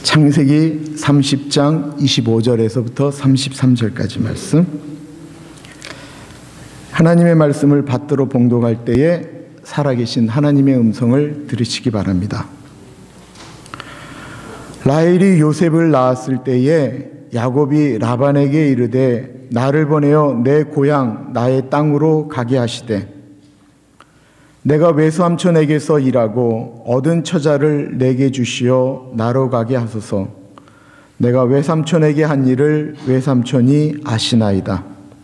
창세기 30장 25절에서부터 33절까지 말씀. 하나님의 말씀을 받들어 봉독할 때에 살아계신 하나님의 음성을 들으시기 바랍니다. 라헬이 요셉을 낳았을 때에 야곱이 라반에게 이르되 나를 보내어 내 고향 나의 땅으로 가게 하시되 내가 외삼촌에게서 일하고 얻은 처자를 내게 주시어 나로 가게 하소서. 내가 외삼촌에게 한 일을 외삼촌이 아시나이다.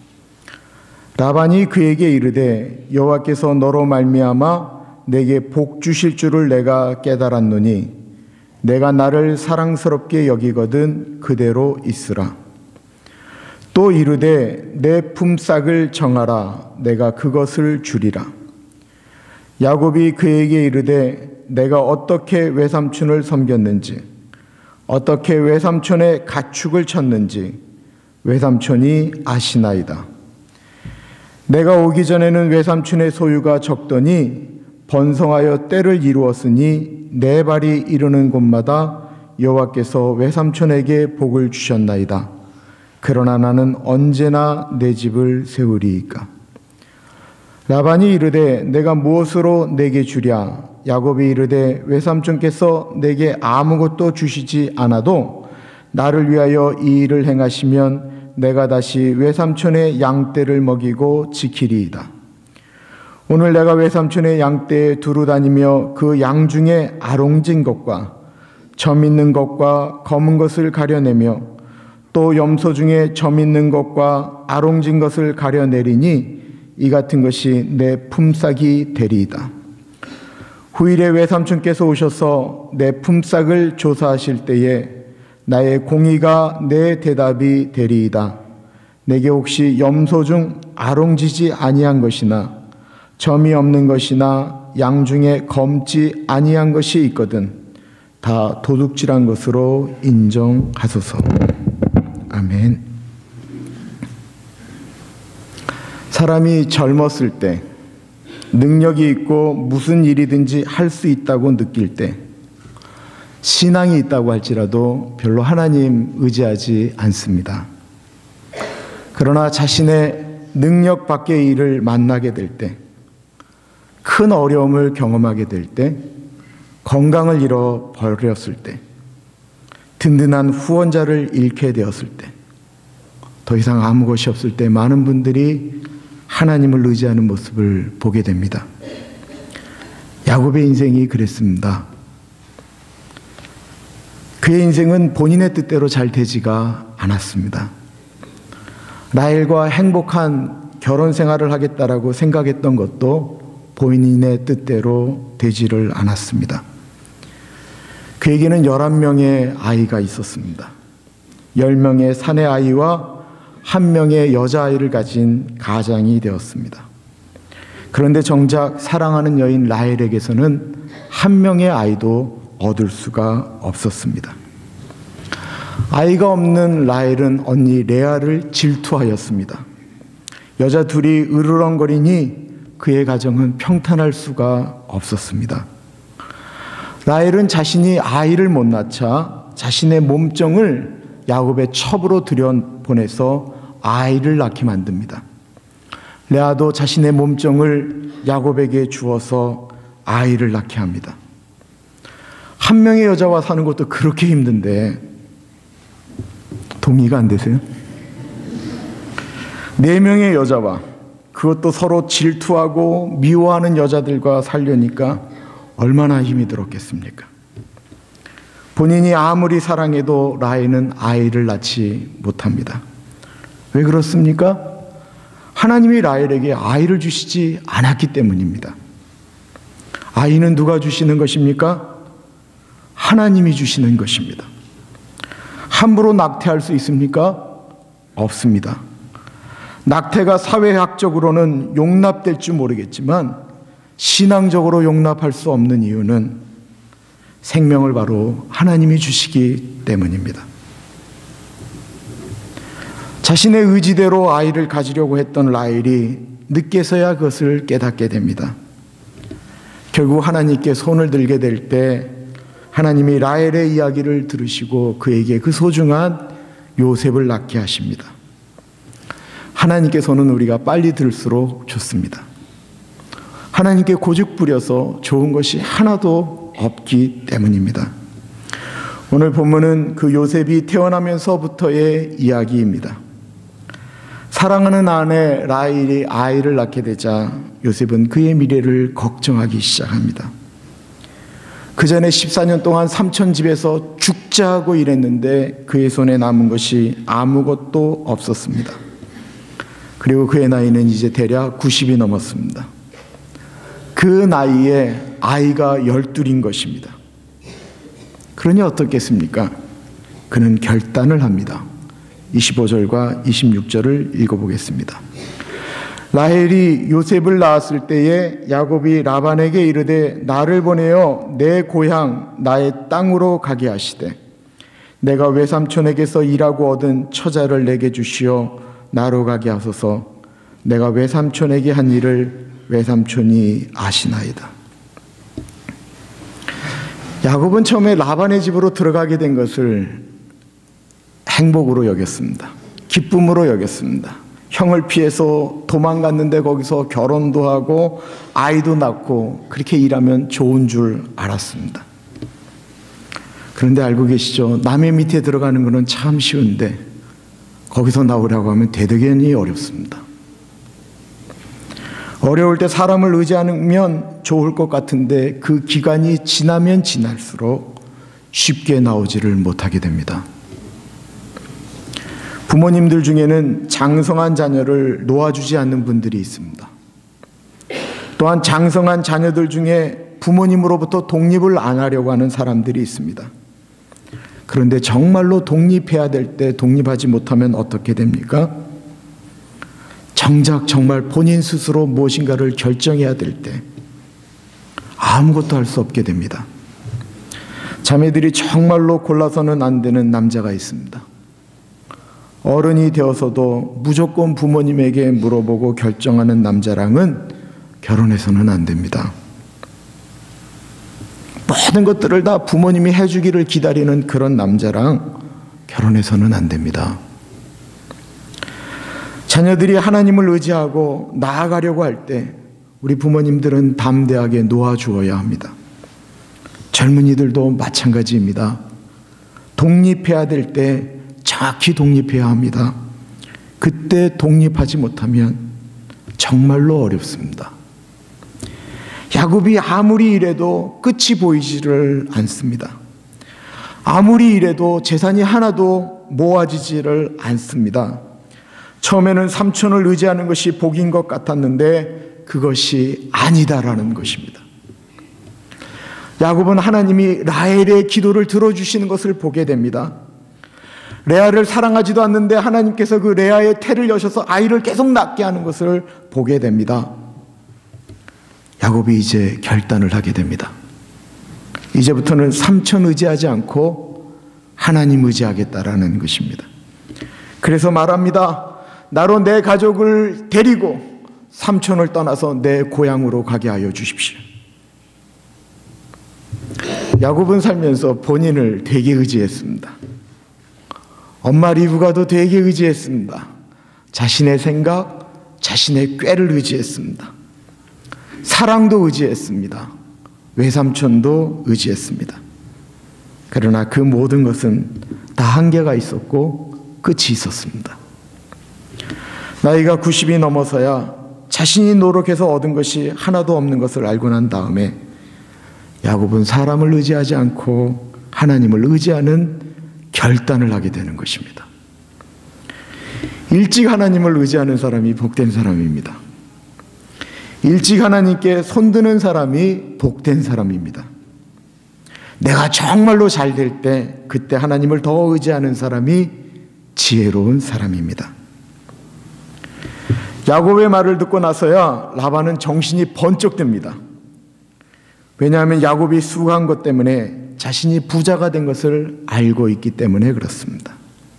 라반이 그에게 이르되 여호와께서 너로 말미암아 내게 복 주실 줄을 내가 깨달았노니 내가 나를 사랑스럽게 여기거든 그대로 있으라. 또 이르되 내 품삯을 정하라. 내가 그것을 주리라. 야곱이 그에게 이르되 내가 어떻게 외삼촌을 섬겼는지 어떻게 외삼촌의 가축을 쳤는지 외삼촌이 아시나이다. 내가 오기 전에는 외삼촌의 소유가 적더니 번성하여 때를 이루었으니 내 발이 이르는 곳마다 여호와께서 외삼촌에게 복을 주셨나이다. 그러나 나는 언제나 내 집을 세우리이까. 라반이 이르되 내가 무엇으로 내게 주랴? 야곱이 이르되 외삼촌께서 내게 아무것도 주시지 않아도 나를 위하여 이 일을 행하시면 내가 다시 외삼촌의 양떼를 먹이고 지키리이다. 오늘 내가 외삼촌의 양떼에 두루 다니며 그 양 중에 아롱진 것과 점 있는 것과 검은 것을 가려내며 또 염소 중에 점 있는 것과 아롱진 것을 가려내리니 이 같은 것이 내 품삯이 되리이다. 후일에 외삼촌께서 오셔서 내 품삯을 조사하실 때에 나의 공의가 내 대답이 되리이다. 내게 혹시 염소 중 아롱지지 아니한 것이나 점이 없는 것이나 양 중에 검지 아니한 것이 있거든 다 도둑질한 것으로 인정하소서. 아멘. 사람이 젊었을 때 능력이 있고 무슨 일이든지 할 수 있다고 느낄 때 신앙이 있다고 할지라도 별로 하나님 의지하지 않습니다. 그러나 자신의 능력 밖의 일을 만나게 될 때, 큰 어려움을 경험하게 될 때, 건강을 잃어버렸을 때, 든든한 후원자를 잃게 되었을 때, 더 이상 아무 것이 없을 때 많은 분들이 하나님을 의지하는 모습을 보게 됩니다. 야곱의 인생이 그랬습니다. 그의 인생은 본인의 뜻대로 잘 되지가 않았습니다. 라헬과 행복한 결혼 생활을 하겠다라고 생각했던 것도 본인의 뜻대로 되지를 않았습니다. 그에게는 11명의 아이가 있었습니다. 10명의 사내 아이와 1명의 여자아이를 가진 가장이 되었습니다. 그런데 정작 사랑하는 여인 라헬에게서는 1명의 아이도 얻을 수가 없었습니다. 아이가 없는 라헬은 언니 레아를 질투하였습니다. 여자 둘이 으르렁거리니 그의 가정은 평탄할 수가 없었습니다. 라헬은 자신이 아이를 못 낳자 자신의 몸종을 야곱의 첩으로 들여보내서 아이를 낳게 만듭니다. 레아도 자신의 몸종을 야곱에게 주어서 아이를 낳게 합니다. 1명의 여자와 사는 것도 그렇게 힘든데 동의가 안 되세요? 4명의 여자와 그것도 서로 질투하고 미워하는 여자들과 살려니까 얼마나 힘이 들었겠습니까? 본인이 아무리 사랑해도 라헬은 아이를 낳지 못합니다. 왜 그렇습니까? 하나님이 라헬에게 아이를 주시지 않았기 때문입니다. 아이는 누가 주시는 것입니까? 하나님이 주시는 것입니다. 함부로 낙태할 수 있습니까? 없습니다. 낙태가 사회학적으로는 용납될지 모르겠지만 신앙적으로 용납할 수 없는 이유는 생명을 바로 하나님이 주시기 때문입니다. 자신의 의지대로 아이를 가지려고 했던 라헬이 늦게서야 그것을 깨닫게 됩니다. 결국 하나님께 손을 들게 될 때 하나님이 라헬의 이야기를 들으시고 그에게 그 소중한 요셉을 낳게 하십니다. 하나님께서는 우리가 빨리 들을수록 좋습니다. 하나님께 고집 부려서 좋은 것이 하나도 없기 때문입니다. 오늘 본문은 그 요셉이 태어나면서부터의 이야기입니다. 사랑하는 아내 라헬이 아이를 낳게 되자 요셉은 그의 미래를 걱정하기 시작합니다. 그 전에 14년 동안 삼촌 집에서 죽자 하고 일했는데 그의 손에 남은 것이 아무것도 없었습니다. 그리고 그의 나이는 이제 대략 90이 넘었습니다. 그 나이에 아이가 12인 것입니다. 그러니 어떻겠습니까? 그는 결단을 합니다. 25절과 26절을 읽어보겠습니다. 라헬이 요셉을 낳았을 때에 야곱이 라반에게 이르되 나를 보내어 내 고향 나의 땅으로 가게 하시되 내가 외삼촌에게서 일하고 얻은 처자를 내게 주시어 나로 가게 하소서. 내가 외삼촌에게 한 일을 외삼촌이 아시나이다. 야곱은 처음에 라반의 집으로 들어가게 된 것을 행복으로 여겼습니다. 기쁨으로 여겼습니다. 형을 피해서 도망갔는데 거기서 결혼도 하고 아이도 낳고 그렇게 일하면 좋은 줄 알았습니다. 그런데 알고 계시죠? 남의 밑에 들어가는 것은 참 쉬운데 거기서 나오려고 하면 대단히 어렵습니다. 어려울 때 사람을 의지하면 좋을 것 같은데 그 기간이 지나면 지날수록 쉽게 나오지를 못하게 됩니다. 부모님들 중에는 장성한 자녀를 놓아주지 않는 분들이 있습니다. 또한 장성한 자녀들 중에 부모님으로부터 독립을 안 하려고 하는 사람들이 있습니다. 그런데 정말로 독립해야 될 때 독립하지 못하면 어떻게 됩니까? 정작 정말 본인 스스로 무엇인가를 결정해야 될 때 아무것도 할 수 없게 됩니다. 자매들이 정말로 골라서는 안 되는 남자가 있습니다. 어른이 되어서도 무조건 부모님에게 물어보고 결정하는 남자랑은 결혼해서는 안 됩니다. 모든 것들을 다 부모님이 해주기를 기다리는 그런 남자랑 결혼해서는 안 됩니다. 자녀들이 하나님을 의지하고 나아가려고 할 때 우리 부모님들은 담대하게 놓아주어야 합니다. 젊은이들도 마찬가지입니다. 독립해야 될 때 정확히 독립해야 합니다. 그때 독립하지 못하면 정말로 어렵습니다. 야곱이 아무리 일해도 끝이 보이지를 않습니다. 아무리 일해도 재산이 하나도 모아지지를 않습니다. 처음에는 삼촌을 의지하는 것이 복인 것 같았는데 그것이 아니다라는 것입니다. 야곱은 하나님이 라헬의 기도를 들어주시는 것을 보게 됩니다. 레아를 사랑하지도 않는데 하나님께서 그 레아의 태를 여셔서 아이를 계속 낳게 하는 것을 보게 됩니다. 야곱이 이제 결단을 하게 됩니다. 이제부터는 삼촌 의지하지 않고 하나님 의지하겠다라는 것입니다. 그래서 말합니다. 나로 내 가족을 데리고 삼촌을 떠나서 내 고향으로 가게 하여 주십시오. 야곱은 살면서 본인을 되게 의지했습니다. 엄마 리브가도 되게 의지했습니다. 자신의 생각, 자신의 꾀를 의지했습니다. 사랑도 의지했습니다. 외삼촌도 의지했습니다. 그러나 그 모든 것은 다 한계가 있었고 끝이 있었습니다. 나이가 90이 넘어서야 자신이 노력해서 얻은 것이 하나도 없는 것을 알고 난 다음에 야곱은 사람을 의지하지 않고 하나님을 의지하는 결단을 하게 되는 것입니다. 일찍 하나님을 의지하는 사람이 복된 사람입니다. 일찍 하나님께 손드는 사람이 복된 사람입니다. 내가 정말로 잘 될 때 그때 하나님을 더 의지하는 사람이 지혜로운 사람입니다. 야곱의 말을 듣고 나서야 라반은 정신이 번쩍 듭니다. 왜냐하면 야곱이 수고한 것 때문에 자신이 부자가 된 것을 알고 있기 때문에 그렇습니다.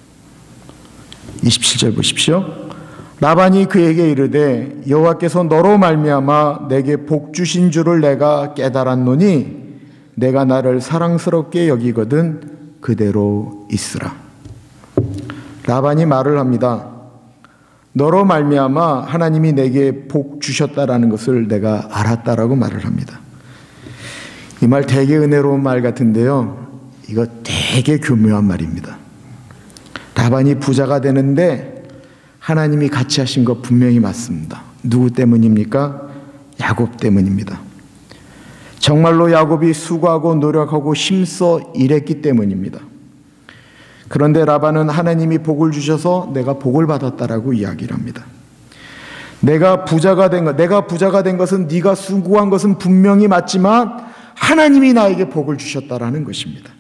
27절 보십시오. 라반이 그에게 이르되 여호와께서 너로 말미암아 내게 복 주신 줄을 내가 깨달았노니 내가 나를 사랑스럽게 여기거든 그대로 있으라. 라반이 말을 합니다. 너로 말미암아 하나님이 내게 복 주셨다라는 것을 내가 알았다라고 말을 합니다. 이 말 되게 은혜로운 말 같은데요, 이거 되게 교묘한 말입니다. 라반이 부자가 되는데 하나님이 같이 하신 거 분명히 맞습니다. 누구 때문입니까? 야곱 때문입니다. 정말로 야곱이 수고하고 노력하고 힘써 일했기 때문입니다. 그런데 라반은 하나님이 복을 주셔서 내가 복을 받았다라고 이야기를 합니다. 내가 부자가 된 것은 네가 수고한 것은 분명히 맞지만 하나님이 나에게 복을 주셨다라는 것입니다.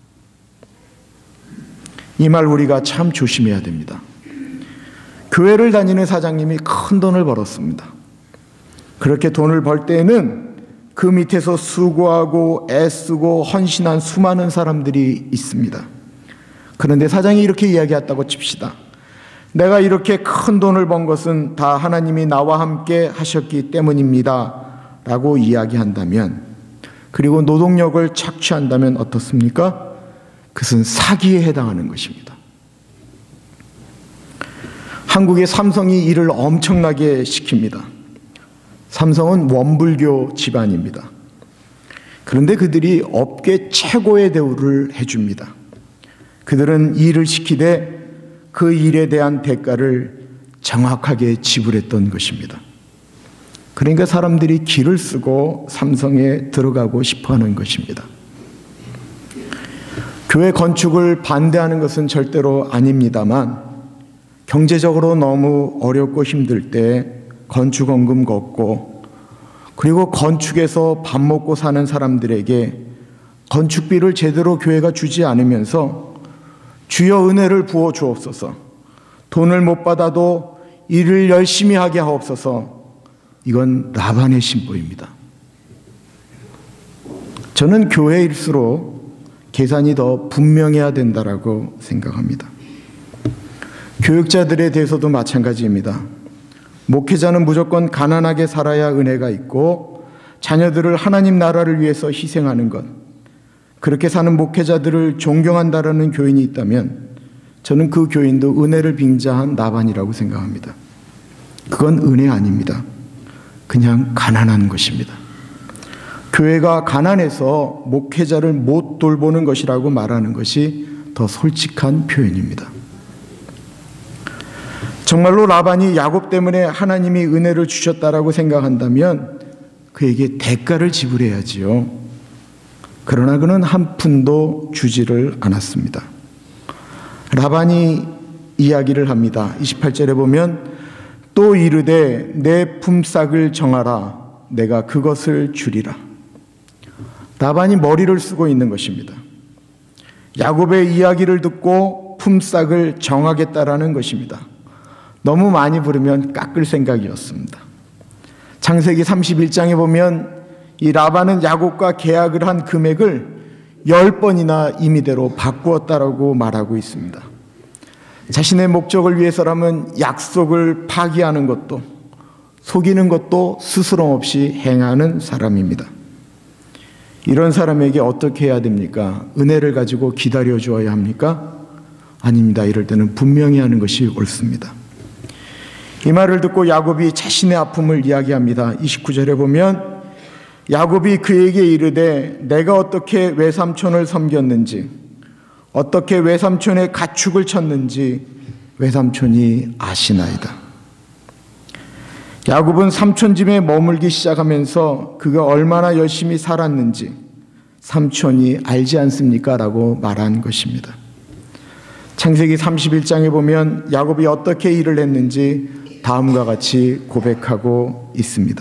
이 말 우리가 참 조심해야 됩니다. 교회를 다니는 사장님이 큰 돈을 벌었습니다. 그렇게 돈을 벌 때에는 그 밑에서 수고하고 애쓰고 헌신한 수많은 사람들이 있습니다. 그런데 사장이 이렇게 이야기했다고 칩시다. 내가 이렇게 큰 돈을 번 것은 다 하나님이 나와 함께 하셨기 때문입니다 라고 이야기한다면, 그리고 노동력을 착취한다면 어떻습니까? 그것은 사기에 해당하는 것입니다. 한국의 삼성이 일을 엄청나게 시킵니다. 삼성은 원불교 집안입니다. 그런데 그들이 업계 최고의 대우를 해줍니다. 그들은 일을 시키되 그 일에 대한 대가를 정확하게 지불했던 것입니다. 그러니까 사람들이 기를 쓰고 삼성에 들어가고 싶어하는 것입니다. 교회 건축을 반대하는 것은 절대로 아닙니다만, 경제적으로 너무 어렵고 힘들 때 건축원금 걷고, 그리고 건축에서 밥 먹고 사는 사람들에게 건축비를 제대로 교회가 주지 않으면서 주여 은혜를 부어 주옵소서, 돈을 못 받아도 일을 열심히 하게 하옵소서, 이건 라반의 신보입니다. 저는 교회일수록 계산이 더 분명해야 된다라고 생각합니다. 교육자들에 대해서도 마찬가지입니다. 목회자는 무조건 가난하게 살아야 은혜가 있고 자녀들을 하나님 나라를 위해서 희생하는 것, 그렇게 사는 목회자들을 존경한다라는 교인이 있다면 저는 그 교인도 은혜를 빙자한 나반이라고 생각합니다. 그건 은혜 아닙니다. 그냥 가난한 것입니다. 교회가 가난해서 목회자를 못 돌보는 것이라고 말하는 것이 더 솔직한 표현입니다. 정말로 라반이 야곱 때문에 하나님이 은혜를 주셨다라고 생각한다면 그에게 대가를 지불해야지요. 그러나 그는 한 푼도 주지를 않았습니다. 라반이 이야기를 합니다. 28절에 보면 또 이르되 내 품삯을 정하라, 내가 그것을 주리라. 라반이 머리를 쓰고 있는 것입니다. 야곱의 이야기를 듣고 품삯을 정하겠다라는 것입니다. 너무 많이 부르면 깎을 생각이었습니다. 창세기 31장에 보면 이 라반은 야곱과 계약을 한 금액을 10번이나 임의대로 바꾸었다라고 말하고 있습니다. 자신의 목적을 위해서라면 약속을 파기하는 것도 속이는 것도 스스럼 없이 행하는 사람입니다. 이런 사람에게 어떻게 해야 됩니까? 은혜를 가지고 기다려 주어야 합니까? 아닙니다. 이럴 때는 분명히 하는 것이 옳습니다. 이 말을 듣고 야곱이 자신의 아픔을 이야기합니다. 29절에 보면 야곱이 그에게 이르되 내가 어떻게 외삼촌을 섬겼는지, 어떻게 외삼촌의 가축을 쳤는지 외삼촌이 아시나이다. 야곱은 삼촌 집에 머물기 시작하면서 그가 얼마나 열심히 살았는지 삼촌이 알지 않습니까? 라고 말한 것입니다. 창세기 31장에 보면 야곱이 어떻게 일을 했는지 다음과 같이 고백하고 있습니다.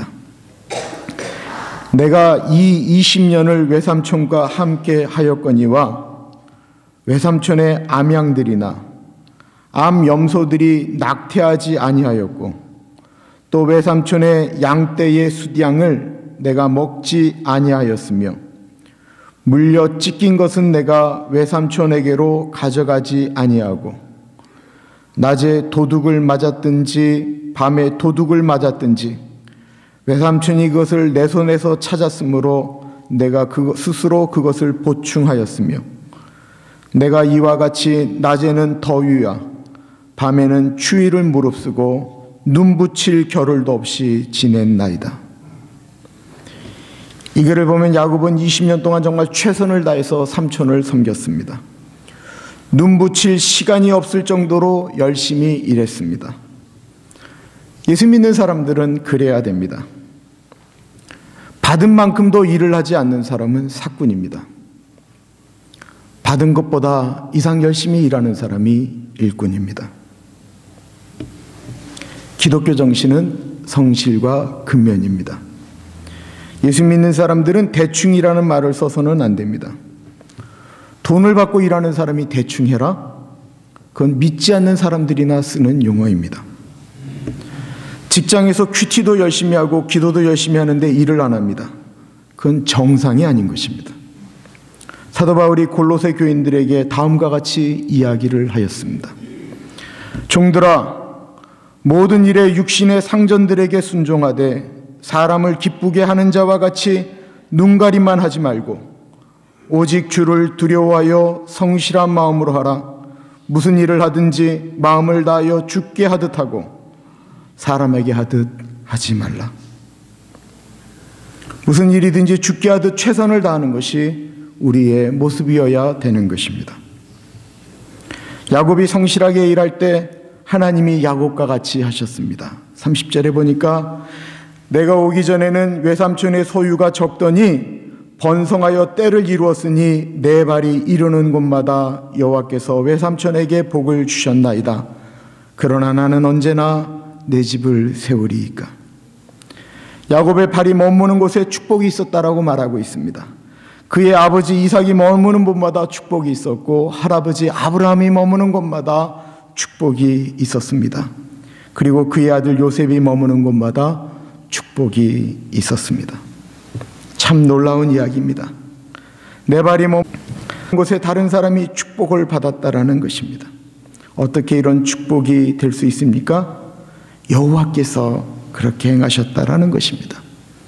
내가 이 20년을 외삼촌과 함께 하였거니와 외삼촌의 암양들이나 암염소들이 낙태하지 아니하였고 또 외삼촌의 양떼의 숫양을 내가 먹지 아니하였으며 물려 찢긴 것은 내가 외삼촌에게로 가져가지 아니하고 낮에 도둑을 맞았든지 밤에 도둑을 맞았든지 외삼촌이 그것을 내 손에서 찾았으므로 내가 스스로 그것을 보충하였으며 내가 이와 같이 낮에는 더위와 밤에는 추위를 무릅쓰고 눈 붙일 겨를도 없이 지냈나이다. 이 글을 보면 야곱은 20년 동안 정말 최선을 다해서 삼촌을 섬겼습니다. 눈 붙일 시간이 없을 정도로 열심히 일했습니다. 예수 믿는 사람들은 그래야 됩니다. 받은 만큼도 일을 하지 않는 사람은 사꾼입니다. 받은 것보다 이상 열심히 일하는 사람이 일꾼입니다. 기독교 정신은 성실과 근면입니다. 예수 믿는 사람들은 대충 일하는 말을 써서는 안 됩니다. 돈을 받고 일하는 사람이 대충 해라? 그건 믿지 않는 사람들이나 쓰는 용어입니다. 직장에서 큐티도 열심히 하고 기도도 열심히 하는데 일을 안 합니다. 그건 정상이 아닌 것입니다. 사도 바울이 골로새 교인들에게 다음과 같이 이야기를 하였습니다. 종들아, 모든 일에 육신의 상전들에게 순종하되 사람을 기쁘게 하는 자와 같이 눈가림만 하지 말고 오직 주를 두려워하여 성실한 마음으로 하라. 무슨 일을 하든지 마음을 다하여 주께 하듯 하고 사람에게 하듯 하지 말라. 무슨 일이든지 주께 하듯 최선을 다하는 것이 우리의 모습이어야 되는 것입니다. 야곱이 성실하게 일할 때 하나님이 야곱과 같이 하셨습니다. 30절에 보니까 내가 오기 전에는 외삼촌의 소유가 적더니 번성하여 때를 이루었으니 내 발이 이르는 곳마다 여호와께서 외삼촌에게 복을 주셨나이다. 그러나 나는 언제나 내 집을 세우리이까. 야곱의 발이 머무는 곳에 축복이 있었다라고 말하고 있습니다. 그의 아버지 이삭이 머무는 곳마다 축복이 있었고 할아버지 아브라함이 머무는 곳마다 축복이 있었습니다. 그리고 그의 아들 요셉이 머무는 곳마다 축복이 있었습니다. 참 놀라운 이야기입니다. 내 발이 머무는 곳에 다른 사람이 축복을 받았다라는 것입니다. 어떻게 이런 축복이 될 수 있습니까? 여호와께서 그렇게 행하셨다라는 것입니다.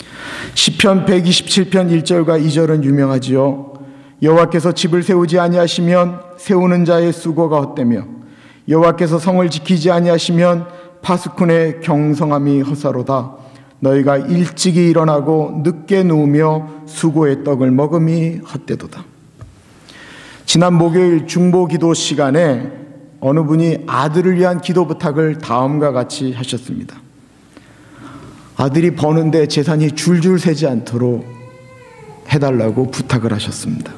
시편 127편 1절과 2절은 유명하지요. 여호와께서 집을 세우지 아니하시면 세우는 자의 수고가 헛되며 여호와께서 성을 지키지 아니하시면 파수꾼의 경성함이 헛사로다. 너희가 일찍이 일어나고 늦게 누우며 수고의 떡을 먹음이 헛되도다. 지난 목요일 중보기도 시간에 어느 분이 아들을 위한 기도 부탁을 다음과 같이 하셨습니다. 아들이 버는데 재산이 줄줄 새지 않도록 해달라고 부탁을 하셨습니다.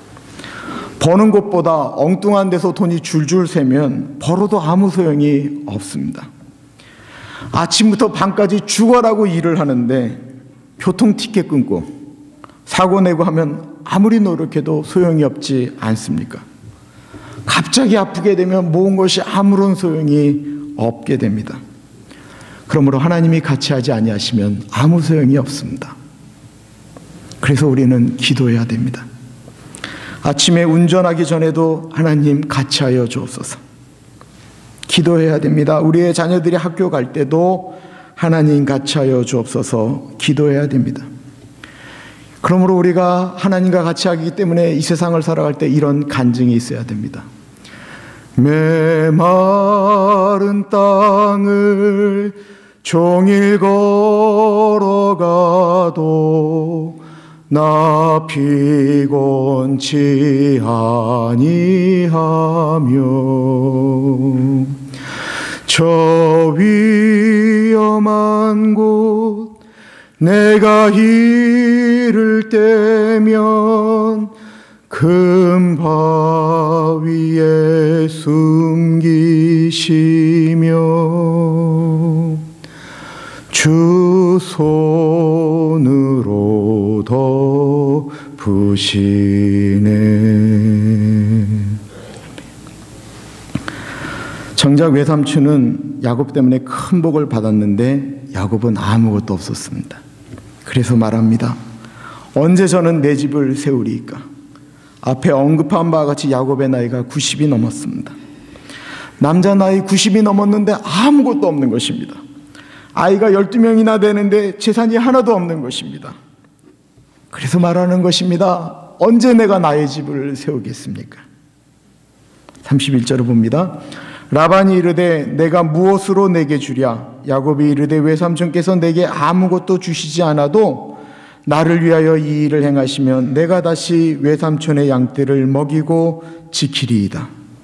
버는 것보다 엉뚱한 데서 돈이 줄줄 새면 벌어도 아무 소용이 없습니다. 아침부터 밤까지 죽어라고 일을 하는데 교통 티켓 끊고 사고 내고 하면 아무리 노력해도 소용이 없지 않습니까? 갑자기 아프게 되면 모은 것이 아무런 소용이 없게 됩니다. 그러므로 하나님이 같이 하지 아니하시면 아무 소용이 없습니다. 그래서 우리는 기도해야 됩니다. 아침에 운전하기 전에도 하나님 같이 하여 주옵소서. 기도해야 됩니다. 우리의 자녀들이 학교 갈 때도 하나님 같이 하여 주옵소서 기도해야 됩니다. 그러므로 우리가 하나님과 같이 하기 때문에 이 세상을 살아갈 때 이런 간증이 있어야 됩니다. 메마른 땅을 종일 걸어가도 나 피곤치 아니하며 저 위험한 곳 내가 이를 때면 큰 바위에 숨기시며 주 손으로 덮으시네. 정작 외삼촌은 야곱 때문에 큰 복을 받았는데 야곱은 아무것도 없었습니다. 그래서 말합니다. 언제 저는 내 집을 세우리이까? 앞에 언급한 바와 같이 야곱의 나이가 90이 넘었습니다. 남자 나이 90이 넘었는데 아무것도 없는 것입니다. 아이가 12명이나 되는데 재산이 하나도 없는 것입니다. 그래서 말하는 것입니다. 언제 내가 나의 집을 세우겠습니까? 31절을 봅니다. 라반이 이르되 내가 무엇으로 내게 주랴? 야곱이 이르되 외삼촌께서 내게 아무것도 주시지 않아도 나를 위하여 이 일을 행하시면 내가 다시 외삼촌의 양떼를 먹이고 지키리이다.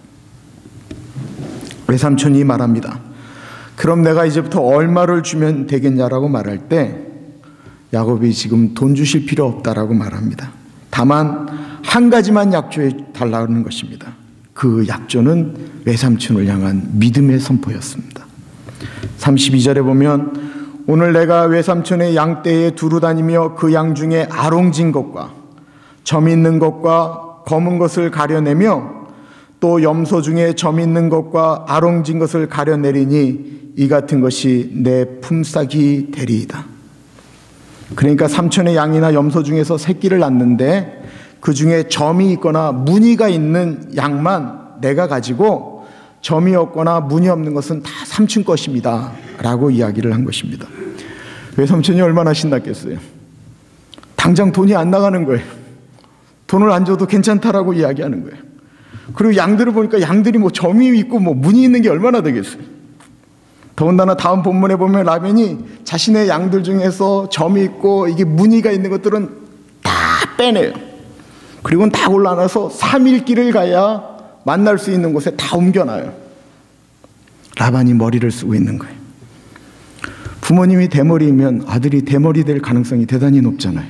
외삼촌이 말합니다. 그럼 내가 이제부터 얼마를 주면 되겠냐라고 말할 때 야곱이 지금 돈 주실 필요 없다라고 말합니다. 다만 한 가지만 약조해 달라는 것입니다. 그 약조는 외삼촌을 향한 믿음의 선포였습니다. 32절에 보면 오늘 내가 외삼촌의 양떼에 두루 다니며 그 양 중에 아롱진 것과 점 있는 것과 검은 것을 가려내며 또 염소 중에 점 있는 것과 아롱진 것을 가려내리니 이 같은 것이 내 품삯이 되리이다. 그러니까 삼촌의 양이나 염소 중에서 새끼를 낳는데 그 중에 점이 있거나 무늬가 있는 양만 내가 가지고 점이 없거나 무늬 없는 것은 다 삼촌 것입니다 라고 이야기를 한 것입니다. 외삼촌이 얼마나 신났겠어요. 당장 돈이 안 나가는 거예요. 돈을 안 줘도 괜찮다라고 이야기하는 거예요. 그리고 양들을 보니까 양들이 뭐 점이 있고 뭐 무늬 있는 게 얼마나 되겠어요. 더군다나 다음 본문에 보면 라반이 자신의 양들 중에서 점이 있고 이게 무늬가 있는 것들은 다 빼내요. 그리고는 다 올라놔서 3일 길을 가야 만날 수 있는 곳에 다 옮겨놔요. 라반이 머리를 쓰고 있는 거예요. 부모님이 대머리이면 아들이 대머리 될 가능성이 대단히 높잖아요.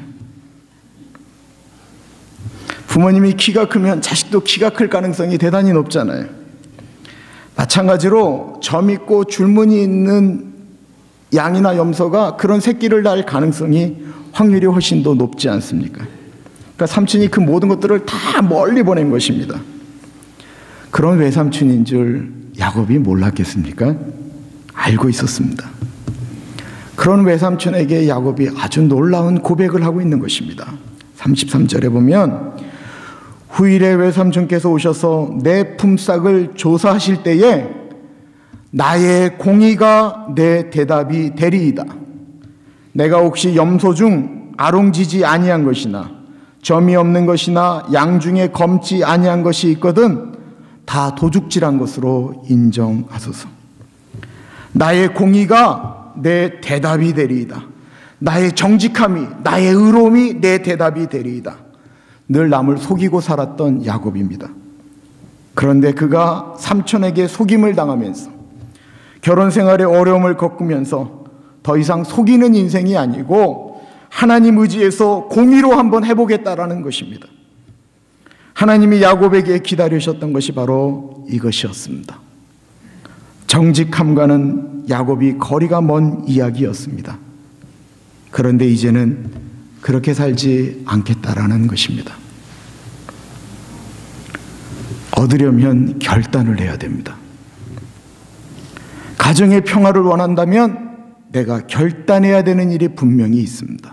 부모님이 키가 크면 자식도 키가 클 가능성이 대단히 높잖아요. 마찬가지로 점 있고 줄무늬 있는 양이나 염소가 그런 새끼를 낳을 가능성이 확률이 훨씬 더 높지 않습니까? 그러니까 삼촌이 그 모든 것들을 다 멀리 보낸 것입니다. 그런 외삼촌인 줄 야곱이 몰랐겠습니까? 알고 있었습니다. 그런 외삼촌에게 야곱이 아주 놀라운 고백을 하고 있는 것입니다. 33절에 보면 후일에 외삼촌께서 오셔서 내 품삯을 조사하실 때에 나의 공의가 내 대답이 되리이다. 내가 혹시 염소 중 아롱지지 아니한 것이나 점이 없는 것이나 양 중에 검지 아니한 것이 있거든 다 도둑질한 것으로 인정하소서. 나의 공의가 내 대답이 되리이다. 나의 정직함이, 나의 의로움이 내 대답이 되리이다. 늘 남을 속이고 살았던 야곱입니다. 그런데 그가 삼촌에게 속임을 당하면서 결혼 생활에 어려움을 겪으면서 더 이상 속이는 인생이 아니고 하나님 의지에서 공의로 한번 해보겠다라는 것입니다. 하나님이 야곱에게 기다리셨던 것이 바로 이것이었습니다. 정직함과는 야곱이 거리가 먼 이야기였습니다. 그런데 이제는 그렇게 살지 않겠다라는 것입니다. 얻으려면 결단을 해야 됩니다. 가정의 평화를 원한다면 내가 결단해야 되는 일이 분명히 있습니다.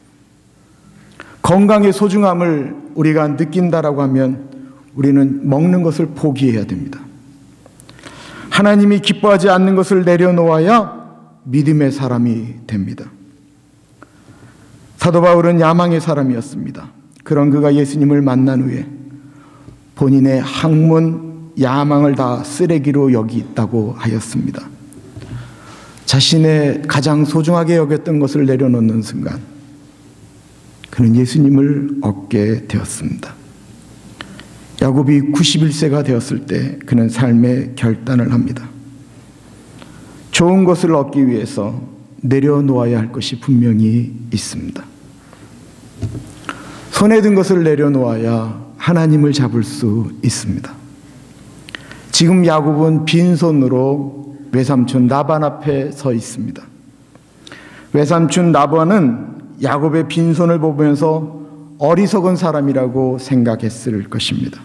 건강의 소중함을 우리가 느낀다라고 하면 우리는 먹는 것을 포기해야 됩니다. 하나님이 기뻐하지 않는 것을 내려놓아야 믿음의 사람이 됩니다. 사도 바울은 야망의 사람이었습니다. 그런 그가 예수님을 만난 후에 본인의 학문, 야망을 다 쓰레기로 여기있다고 하였습니다. 자신의 가장 소중하게 여겼던 것을 내려놓는 순간 그는 예수님을 얻게 되었습니다. 야곱이 91세가 되었을 때 그는 삶의 결단을 합니다. 좋은 것을 얻기 위해서 내려놓아야 할 것이 분명히 있습니다. 손에 든 것을 내려놓아야 하나님을 잡을 수 있습니다. 지금 야곱은 빈손으로 외삼촌 라반 앞에 서 있습니다. 외삼촌 라반은 야곱의 빈손을 보면서 어리석은 사람이라고 생각했을 것입니다.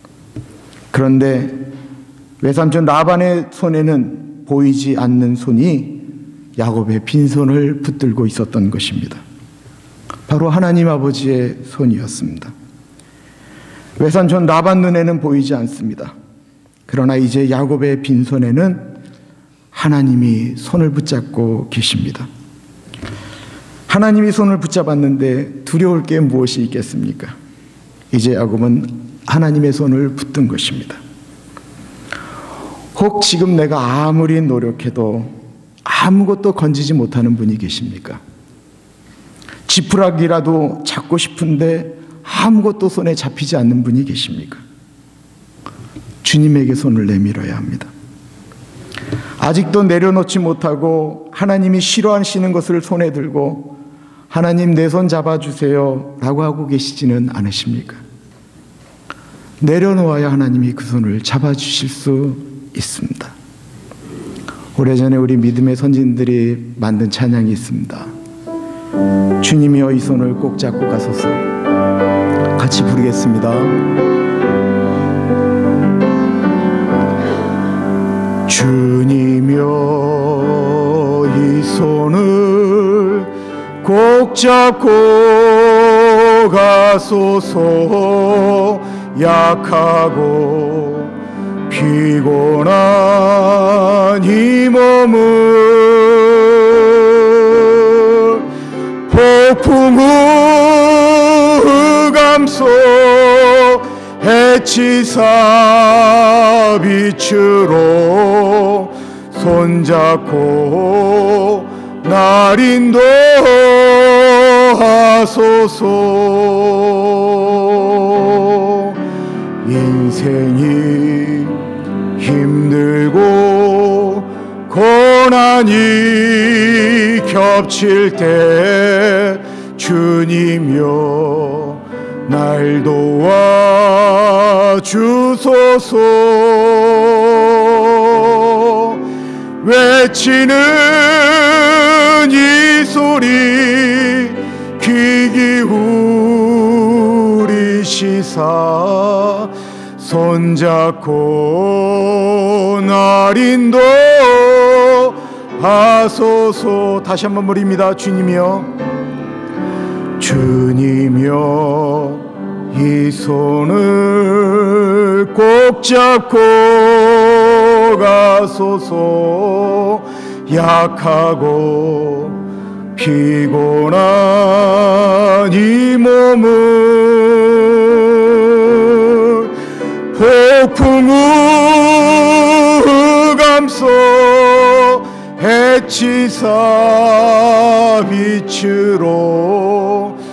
그런데 외삼촌 라반의 손에는 보이지 않는 손이 야곱의 빈손을 붙들고 있었던 것입니다. 바로 하나님 아버지의 손이었습니다. 외삼촌 라반 눈에는 보이지 않습니다. 그러나 이제 야곱의 빈손에는 하나님이 손을 붙잡고 계십니다. 하나님이 손을 붙잡았는데 두려울 게 무엇이 있겠습니까? 이제 야곱은 하나님의 손을 붙든 것입니다. 혹 지금 내가 아무리 노력해도 아무것도 건지지 못하는 분이 계십니까? 지푸라기라도 잡고 싶은데 아무것도 손에 잡히지 않는 분이 계십니까? 주님에게 손을 내밀어야 합니다. 아직도 내려놓지 못하고 하나님이 싫어하시는 것을 손에 들고 하나님 내 손 잡아주세요 라고 하고 계시지는 않으십니까? 내려놓아야 하나님이 그 손을 잡아주실 수 있습니다. 오래전에 우리 믿음의 선진들이 만든 찬양이 있습니다. 주님이여 이 손을 꼭 잡고 가소서. 같이 부르겠습니다. 주님이여 이 손을 꼭 잡고 가소서. 약하고 피곤한 이 몸을 폭풍 흑암 속 해치사 빛으로 손잡고 날 인도하소서. 인생이 힘들고 고난이 겹칠 때 주님여 날 도와주소서. 외치는 이 소리 귀 기울이시사 손잡고 날 인도하소서. 다시 한번 부릅니다. 주님이여 주님이여 이 손을 꼭 잡고 가소서. 약하고 피곤한 이 몸을 폭풍 흑암 속 해치사 빛으로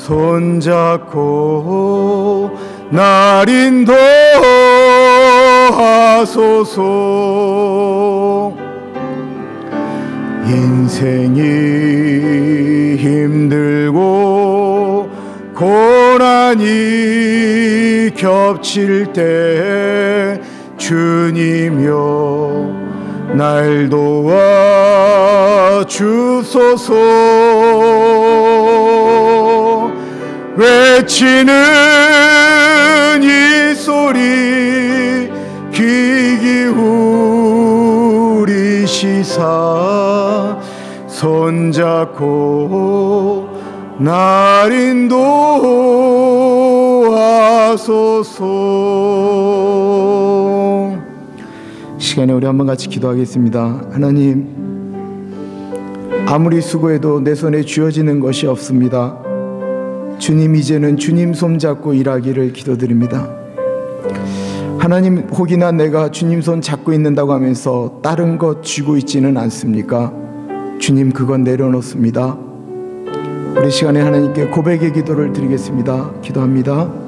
손잡고 날 인도하소서. 인생이 힘들고 고난이 겹칠 때 주님여 날 도와주소서. 외치는 이 소리 귀 기울이시사 손잡고 날 인도하소서. 시간에 우리 한번 같이 기도하겠습니다. 하나님, 아무리 수고해도 내 손에 쥐어지는 것이 없습니다. 주님, 이제는 주님 손잡고 일하기를 기도드립니다. 하나님, 혹이나 내가 주님 손 잡고 있는다고 하면서 다른 것 쥐고 있지는 않습니까? 주님, 그건 내려놓습니다. 우리 시간에 하나님께 고백의 기도를 드리겠습니다. 기도합니다.